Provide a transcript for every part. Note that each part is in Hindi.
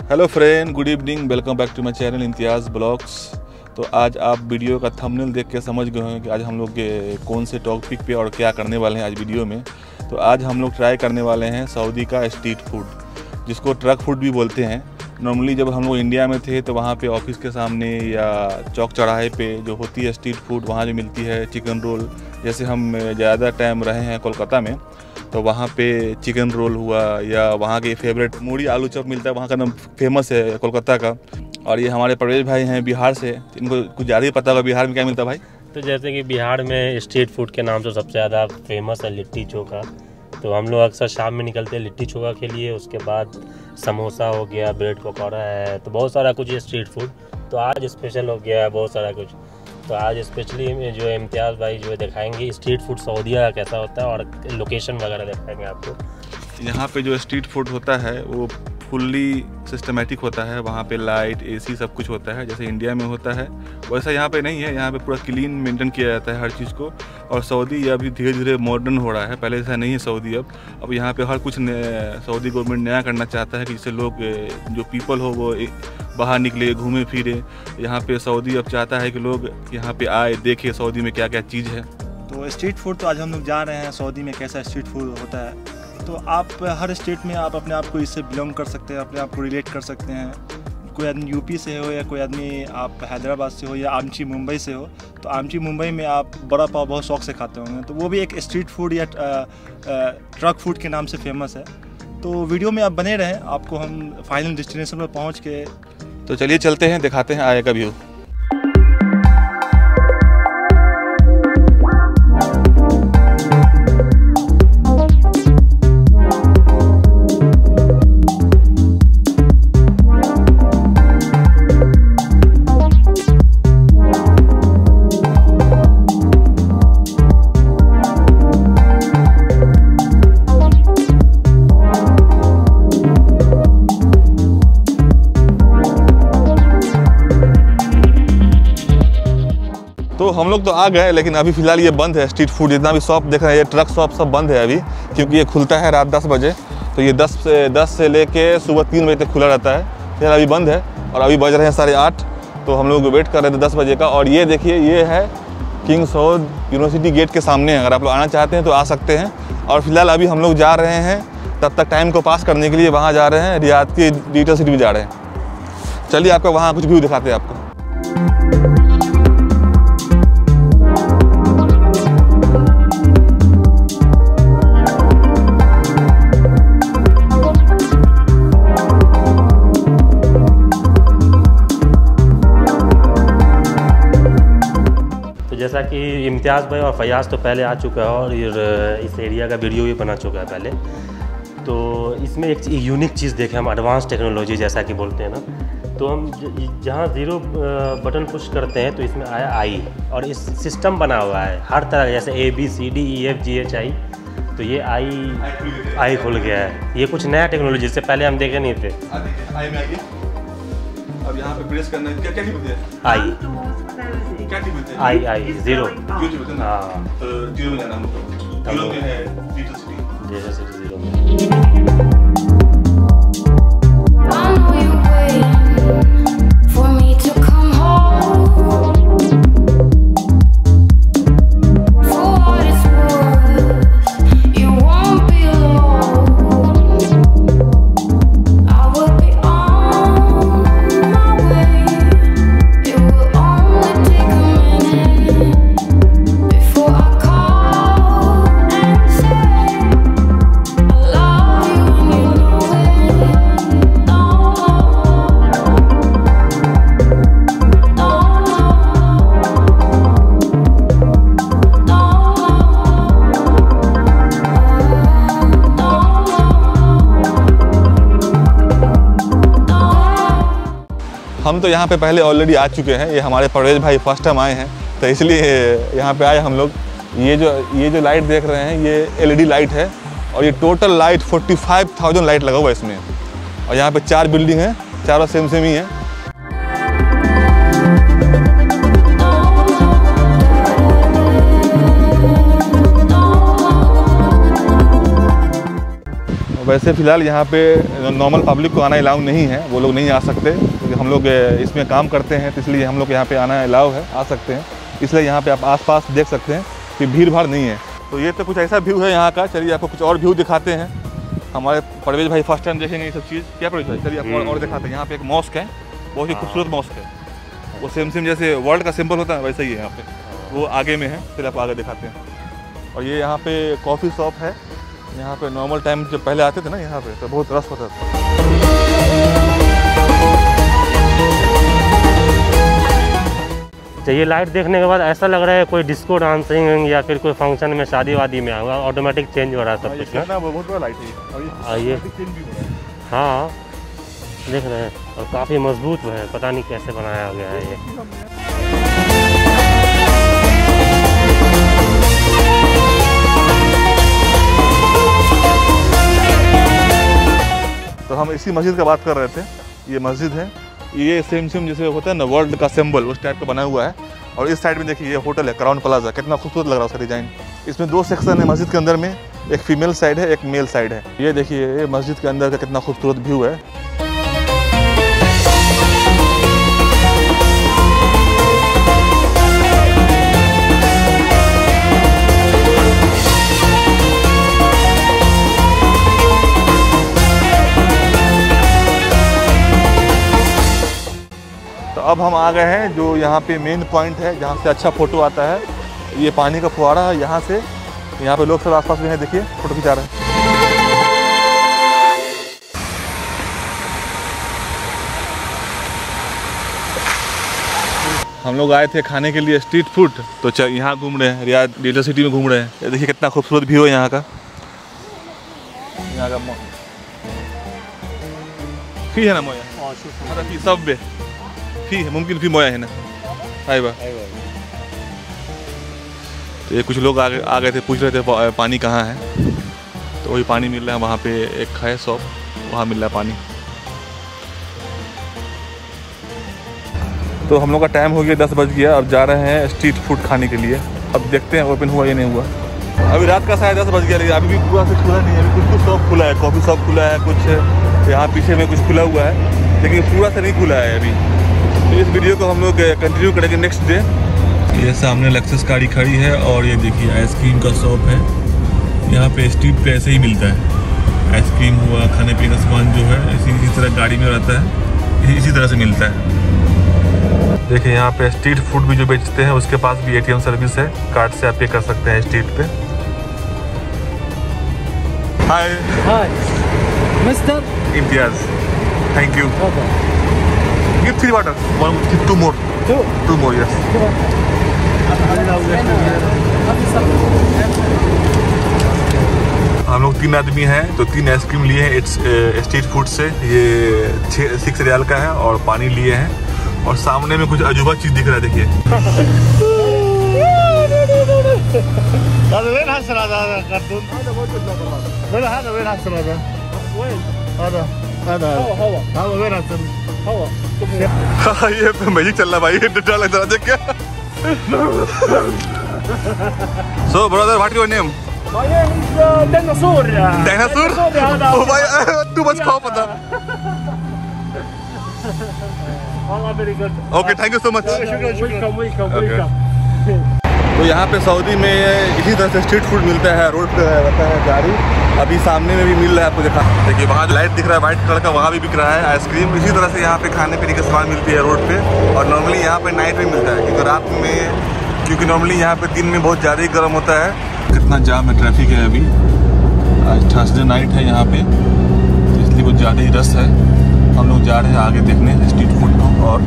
Hello friend, good evening, welcome back to my channel Imtiaz blogs. तो आज आप वीडियो का थंबनेल देख के समझ गए हैं कि आज हम लोग कौन से टॉपिक पे और क्या करने वाले हैं आज वीडियो में। तो आज हम लोग ट्राई करने वाले हैं सऊदी का स्ट्रीट फूड, जिसको ट्रक फूड भी बोलते हैं। नॉर्मली जब हम लोग इंडिया में थे तो वहाँ पे ऑफिस के सामने या चौक चौराहे पे जो होती है स्ट्रीट फूड, वहाँ जो मिलती है चिकन रोल। जैसे हम ज़्यादा टाइम रहे हैं कोलकाता में, तो वहाँ पे चिकन रोल हुआ या वहाँ के फेवरेट मूढ़ी आलू चॉप मिलता है, वहाँ का नाम फेमस है कोलकाता का। और ये हमारे परवेज भाई हैं बिहार से, इनको कुछ ज़्यादा ही पता होगा बिहार में क्या मिलता है भाई। तो जैसे कि बिहार में स्ट्रीट फूड के नाम से सबसे ज़्यादा फेमस है लिट्टी चोखा। तो हम लोग अक्सर शाम में निकलते हैं लिट्टी चोखा के लिए, उसके बाद समोसा हो गया, ब्रेड पकौड़ा है, तो बहुत सारा कुछ ये स्ट्रीट फूड। तो आज स्पेशल हो गया है बहुत सारा कुछ। तो आज स्पेशली जो इम्तियाज़ भाई जो दिखाएंगे स्ट्रीट फूड सऊदीया का कैसा होता है और लोकेशन वगैरह दिखाएंगे आपको। यहाँ पे जो स्ट्रीट फूड होता है वो फुल्ली सिस्टमेटिक होता है। वहाँ पे लाइट, एसी सब कुछ होता है जैसे इंडिया में होता है, वैसा यहाँ पे नहीं है। यहाँ पे पूरा क्लीन मेंटेन किया जाता है हर चीज़ को। और सऊदी अभी धीरे धीरे मॉडर्न हो रहा है, पहले ऐसा नहीं है सऊदी। अब यहाँ पे हर कुछ सऊदी गवर्नमेंट नया करना चाहता है कि जिससे लोग जो पीपल हो वो बाहर निकले, घूमे फिरे। यहाँ पे सऊदी अब चाहता है कि लोग यहाँ पे आए, देखे सऊदी में क्या क्या चीज़ है। तो स्ट्रीट फूड तो आज हम लोग जा रहे हैं सऊदी में कैसा स्ट्रीट फूड होता है। तो आप हर स्टेट में आप अपने आप को इससे बिलोंग कर सकते हैं, अपने आप को रिलेट कर सकते हैं। कोई आदमी यूपी से हो या कोई आदमी आप हैदराबाद से हो या आमची मुंबई से हो, तो आमची मुंबई में आप बड़ा पाव बहुत शौक से खाते होंगे, तो वो भी एक स्ट्रीट फूड या ट्रक फूड के नाम से फेमस है। तो वीडियो में आप बने रहें, आपको हम फाइनल डेस्टिनेशन पर पहुँच के तो चलिए चलते हैं, दिखाते हैं आगे का व्यू। तो हम लोग तो आ गए, लेकिन अभी फ़िलहाल ये बंद है स्ट्रीट फूड। जितना भी शॉप देख रहे हैं, ये ट्रक शॉप सब बंद है अभी, क्योंकि ये खुलता है रात 10 बजे। तो ये 10 से लेके सुबह 3 बजे तक खुला रहता है। फिर अभी बंद है और अभी बज रहे हैं 8:30। तो हम लोग वेट कर रहे थे 10 बजे का। और ये देखिए, ये है किंग सऊद यूनिवर्सिटी गेट के सामने। अगर आप लोग आना चाहते हैं तो आ सकते हैं। और फिलहाल अभी हम लोग जा रहे हैं, तब तक टाइम को पास करने के लिए वहाँ जा रहे हैं, रियाद की डिजिटल सिटी में जा रहे हैं। चलिए आपको वहाँ कुछ व्यू दिखाते हैं आपको। जैसा कि इम्तियाज़ भाई और फयाज़ तो पहले आ चुका है और इस एरिया का वीडियो भी बना चुका है पहले। तो इसमें एक यूनिक चीज़ देखें हम, एडवांस टेक्नोलॉजी जैसा कि बोलते हैं ना। तो हम जहाँ 0 बटन पुश करते हैं तो इसमें आया आई, और इस सिस्टम बना हुआ है हर तरह, जैसे ABCDEFGHI। तो ये आई खुल गया है। ये कुछ नया टेक्नोलॉजी, जिससे पहले हम देखे नहीं थे। अब यहाँ पे प्रेस करना है, क्या बोलते हैं? आई 0। हाँ, तो 0 में जाना हमको। 0 में है डिजिटल सिटी। 0 में हम तो यहाँ पे पहले ऑलरेडी आ चुके हैं। ये हमारे परवेज भाई फर्स्ट टाइम आए हैं, तो इसलिए यहाँ पे आए हम लोग। ये जो लाइट देख रहे हैं, ये LED लाइट है। और ये टोटल लाइट 45,000 लाइट लगा हुआ है इसमें। और यहाँ पे 4 बिल्डिंग है, चारों सेम ही है। वैसे फ़िलहाल यहाँ पे नॉर्मल पब्लिक को आना अलाउ नहीं है, वो लोग नहीं आ सकते क्योंकि हम लोग इसमें काम करते हैं, तो इसलिए हम लोग यहाँ पे आना अलाउ है, आ सकते हैं। इसलिए यहाँ पे आप आसपास देख सकते हैं कि भीड़ भाड़ नहीं है। तो ये तो कुछ ऐसा व्यू है यहाँ का। चलिए आपको कुछ और व्यू दिखाते हैं। हमारे परवेज भाई फर्स्ट टाइम देखेंगे ये सब चीज़। क्या परवेज भाई, चलिए आपको और दिखाते हैं। यहाँ पे एक मॉस्क है, बहुत ही खूबसूरत मॉस्क है। वो सेम जैसे वर्ल्ड का सिंबल होता है वैसा ही है यहाँ पे, वो आगे में है। चलिए आपको आगे दिखाते हैं। और ये यहाँ पे कॉफ़ी शॉप है। यहाँ पे नॉर्मल टाइम जब पहले आते थे ना यहाँ पे, तो बहुत रश होता था। ये लाइट देखने के बाद ऐसा लग रहा है कोई डिस्को डांसिंग या फिर कोई फंक्शन में शादी वादी में आऊँगा। ऑटोमेटिक चेंज हो रहा है सब कुछ ना। बहुत बड़ा लाइट है और ये चेंज भी हो रहा है। हाँ देख रहे हैं, और काफ़ी मजबूत है, पता नहीं कैसे बनाया गया है ये। तो हम इसी मस्जिद का बात कर रहे थे। ये मस्जिद है, ये सेम जैसे होता है ना वर्ल्ड का सिंबल, उस टाइप का बना हुआ है। और इस साइड में देखिए ये होटल है क्राउन प्लाजा, कितना खूबसूरत लग रहा है उसका डिज़ाइन। इसमें 2 सेक्शन है मस्जिद के अंदर में, एक फीमेल साइड है, एक मेल साइड है। ये देखिए ये मस्जिद के अंदर का कितना खूबसूरत व्यू है। तो अब हम आ गए हैं जो यहाँ पे मेन पॉइंट है, जहाँ से अच्छा फ़ोटो आता है। ये पानी का फुहारा है यहाँ से। यहाँ पे लोग सब आसपास में हैं, देखिए फ़ोटो खिंचा रहे हैं। हम लोग आए थे खाने के लिए स्ट्रीट फूड, तो यहाँ घूम रहे हैं, रियाद डिजिटल सिटी में घूम रहे हैं। ये देखिए कितना खूबसूरत व्यू है यहाँ का। फी है ना मोया, फी सब बे फी है, मुमकिन फी मोया है ना। हाय बा। तो ये कुछ लोग आ गए थे, पूछ रहे थे पानी कहाँ है। तो वही पानी मिल रहा है वहाँ पे, एक है शॉप, वहाँ मिल रहा है पानी। तो हम लोग का टाइम हो गया, 10 बज गया। अब जा रहे हैं स्ट्रीट फूड खाने के लिए। अब देखते हैं ओपन हुआ या नहीं हुआ। अभी रात का शायद 10 बज गया, लेकिन अभी भी पूरा से खुला नहीं है। अभी कुछ शॉप खुला है, कॉफ़ी शॉप खुला है, कुछ यहाँ पीछे में कुछ खुला हुआ है, लेकिन पूरा से नहीं खुला है अभी। तो इस वीडियो को हम लोग कंटिन्यू करेंगे नेक्स्ट डे। ये सामने लेक्सस गाड़ी खड़ी है और ये देखिए आइसक्रीम का शॉप है। यहाँ पे स्ट्रीट पे ऐसे ही मिलता है, आइसक्रीम हुआ, खाने पीने का सामान जो है इसी तरह गाड़ी में रहता है, इसी तरह से मिलता है। देखिए यहाँ पे स्ट्रीट फूड भी जो बेचते हैं उसके पास भी ATM सर्विस है, कार्ड से आप पे कर सकते हैं स्ट्रीट पे। Hi hi mister Imtiaz, thank you. Give 3 water, 2 more. Two more, yes. हम लोग 3 आदमी हैं, तो 3 आइसक्रीम लिए हैं स्ट्रीट फूड से। ये 6 रियाल का है और पानी लिए हैं। और सामने में कुछ अजूबा चीज दिख रहा है, देखिए। ये मैजिक चल रहा भाई, डर लग रहा देख के। So brother, what your name? My name is Dinosaur. Dinosaur? Oh my, too much खाओ पता। Allah very good. Okay, thank you so much. Welcome. तो यहाँ पे सऊदी में इसी तरह से स्ट्रीट फूड मिलता है, रोड पे रहता है गाड़ी। अभी सामने में भी मिल रहा है, आपको देखा, देखिए वहाँ जो लाइट दिख रहा है वाइट कलर का, वहाँ भी बिक रहा है आइसक्रीम। इसी तरह से यहाँ पे खाने पीने का सामान मिलती है रोड पे। और नॉर्मली यहाँ पे नाइट में मिलता है, क्योंकि रात में, क्योंकि नॉर्मली यहाँ पे दिन में बहुत ज़्यादा ही गर्म होता है। कितना जाम है, ट्रैफिक है अभी। आज थर्सडे नाइट है यहाँ पे, तो इसलिए कुछ ज़्यादा ही रश है। हम लोग जा रहे हैं आगे देखने स्ट्रीट फूड को। और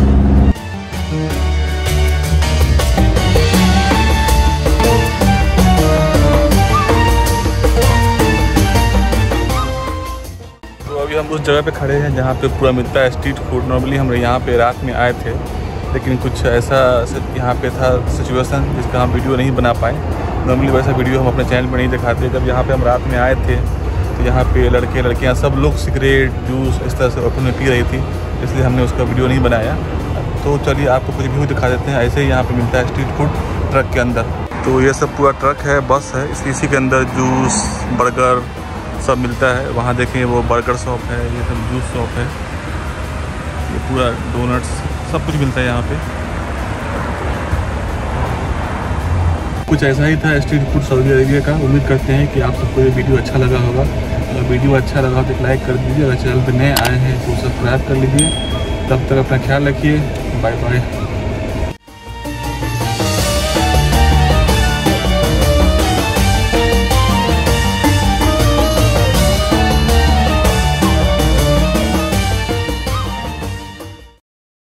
अभी हम उस जगह पे खड़े हैं जहाँ पे पूरा मिलता है स्ट्रीट फूड। नॉर्मली हम यहाँ पे रात में आए थे, लेकिन कुछ ऐसा यहाँ पे था सिचुएशन जिसका हम वीडियो नहीं बना पाए। नॉर्मली वैसा वीडियो हम अपने चैनल में नहीं दिखाते। जब यहाँ पे हम रात में आए थे तो यहाँ पे लड़के लड़कियाँ सब लोग सिगरेट जूस इस तरह से ओपन में पी रही थी, इसलिए हमने उसका वीडियो नहीं बनाया। तो चलिए आपको कुछ व्यू दिखा देते हैं। ऐसे ही यहाँ पर मिलता है स्ट्रीट फूड ट्रक के अंदर। तो ये सब पूरा ट्रक है, बस है, इसी के अंदर जूस, बर्गर, सब मिलता है। वहाँ देखें वो बर्गर शॉप है, ये सब जूस शॉप है, ये पूरा डोनट्स सब कुछ मिलता है यहाँ पे। कुछ ऐसा ही था स्ट्रीट फूड सऊदी अरेबिया का। उम्मीद करते हैं कि आप सबको ये वीडियो अच्छा लगा होगा। अगर वीडियो अच्छा लगा तो एक लाइक कर दीजिए, अगर चैनल पर नए आए हैं तो सब्सक्राइब कर लीजिए। तब तक अपना ख्याल रखिए, बाय बाय।